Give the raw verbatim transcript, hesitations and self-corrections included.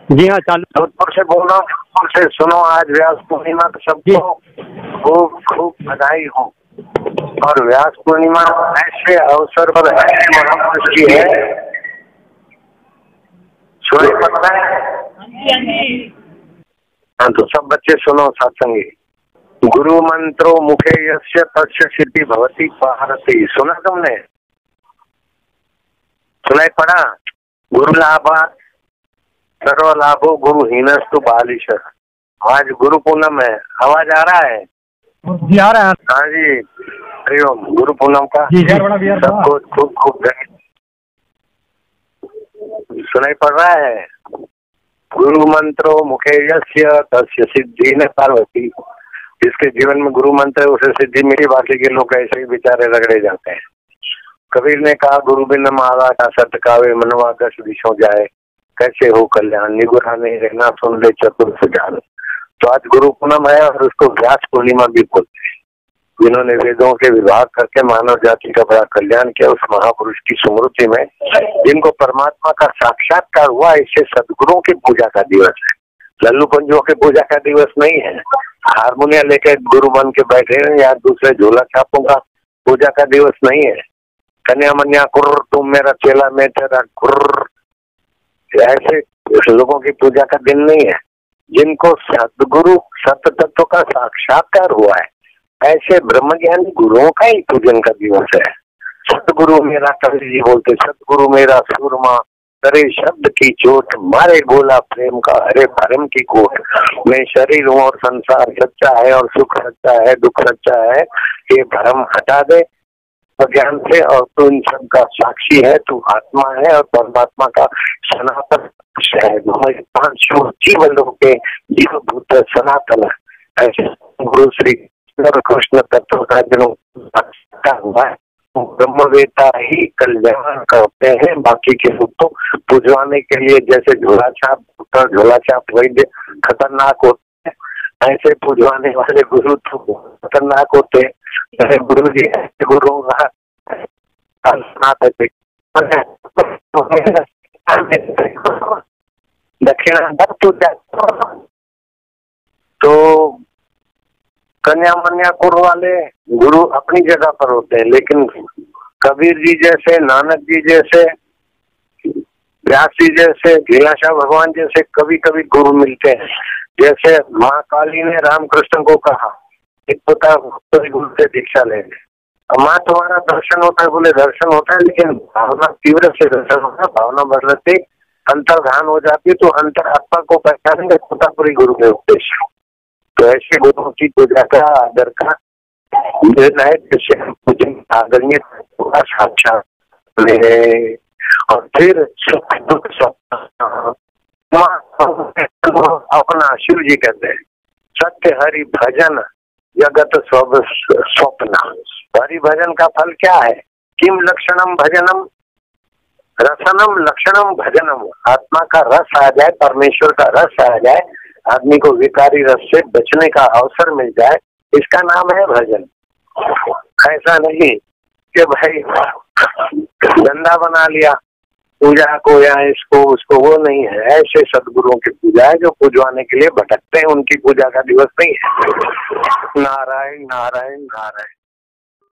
जी हाँ, चालू। जोधपुर से बोल रहा हूँ। जोधपुर से सुनो, आज व्यास पूर्णिमा तो सबको खूब खूब बधाई हो। और व्यास पूर्णिमा ऐसे अवसर पर ऐसे महापुरुष की है, सुनाई पड़ता है। हाँ, तो सब बच्चे सुनो सत्संगी। गुरु मंत्रो मुखे यस्य तस्य सिद्धि भवति पारति। सुना तुमने? सुनाई पड़ा? गुरु लाभात सर्व लाभो गुरु हीनस्तु बालिश। आज गुरु पूनम है। आवाज आ रहा है? जी आ रहा है। हाँ जी, हरिओम। गुरु पूनम का सबको खूब खूब सुनाई पड़ रहा है। गुरु मंत्रो मुखे यस्य तस्य सिद्धि न पार्वती। जिसके जीवन में गुरु मंत्र है उसे सिद्धि मिली, बाकी के लोग ऐसे ही बेचारे रगड़े जाते हैं। कबीर ने कहा, गुरु बिन माला का सत कावे मनवा दस दिशों जाए, कैसे हो कल्याण निगुरा नहीं रहना सुन ले चतुर सुजान। तो आज गुरु पूनम है और उसको व्यास पूर्णिमा भी बोलते हैं। जिन्होंने वेदों के विभाग करके मानव जाति का बड़ा कल्याण किया, उस महापुरुष की स्मृति में जिनको परमात्मा का साक्षात्कार हुआ, इससे सदगुरुओं की पूजा का दिवस है। लल्लू पंजुओं की पूजा का दिवस नहीं है। हारमोनिया लेके गुरु बन के बैठे हैं या दूसरे झोला छापों का पूजा का दिवस नहीं है। कन्या मन्या कुर्र तुम मेरा चेला मैं तेरा कुर्र, ऐसे लोगों की पूजा का दिन नहीं है। जिनको सदगुरु सत्य तत्व का साक्षात्कार हुआ है, ऐसे ब्रह्मज्ञानी गुरुओं का ही पूजन का दिवस है। सतगुरु मेरा, कबीर जी बोलते, सतगुरु मेरा सूरमा करे शब्द की चोट, मारे गोला प्रेम का हरे भरम की कोट। मैं शरीर हूँ और संसार सच्चा है और सुख सच्चा है दुख सच्चा है, ये भरम हटा दे ज्ञान से। और तू इन सब का साक्षी है, तू आत्मा है और परमात्मा का सनातन है। हमारे पांच जीवन के जीव भूत सनातन। ऐसे गुरु श्री कृष्ण तत्व का जन्म हुआ है। ब्रह्मवेता ही कल्याण करते हैं, बाकी के लोग तो पुजवाने के लिए, जैसे झोला छाप झोला छाप वैद्य खतरनाक होते हैं, ऐसे पुजवाने वाले गुरु तो खतरनाक होते हैं। गुरु जी ऐसे गुरु दक्षिणा पूजा। तो कन्या मन्या कुर वाले गुरु अपनी जगह पर होते हैं, लेकिन कबीर जी जैसे, नानक जी जैसे, व्यास जी जैसे, लीलाशाह भगवान जैसे कभी कभी गुरु मिलते हैं। जैसे माँ काली ने रामकृष्ण को कहा, एक पता गुरु से दीक्षा ले ले। माँ तुम्हारा दर्शन होता है, बोले दर्शन होता है, लेकिन भावना तीव्र से दर्शन होता है। भावना बदलते अंतर्धान हो जाती है, तो अंतर आत्मा को पहचानेंगे, पूरी गुरु के उपदेश। तो ऐसे गुरुओं की पूजा का आदर का दिन है, जिससे हम पूजन आदरणीय साक्षात ले। और फिर सुख दुख अपना शिव जी कहते हैं, सत्य हरि भजन जगत सब स्वप्न। हरि भजन का फल क्या है? किम लक्षणम भजनम रसनम लक्षणम भजनम। आत्मा का रस आ जाए, परमेश्वर का रस आ जाए, आदमी को विकारी रस से बचने का अवसर मिल जाए, इसका नाम है भजन। ऐसा नहीं कि भाई धंधा बना लिया पूजा को या इसको उसको, वो नहीं है। ऐसे सदगुरुओं की पूजा है जो पूजवाने के लिए भटकते हैं, उनकी पूजा का दिवस नहीं है। नारायण नारायण नारायण।